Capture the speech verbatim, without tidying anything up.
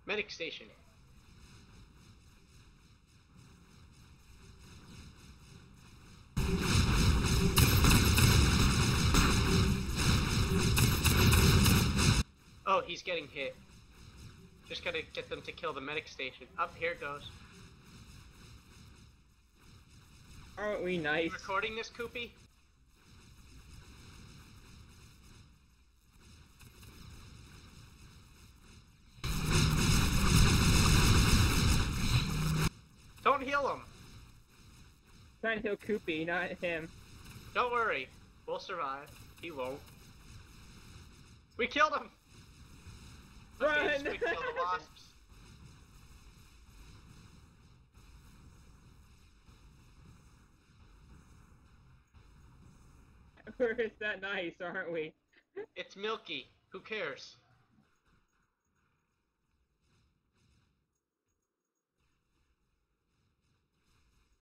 Medic station. Oh, he's getting hit. Just gotta get them to kill the medic station. Up, here it goes. Aren't we nice? You recording this, Koopy? Don't heal him! Trying to heal Koopy, not him. Don't worry. We'll survive. He won't. We killed him! Run! Okay, we killed the wasps. We're that nice, aren't we? It's Milky. Who cares?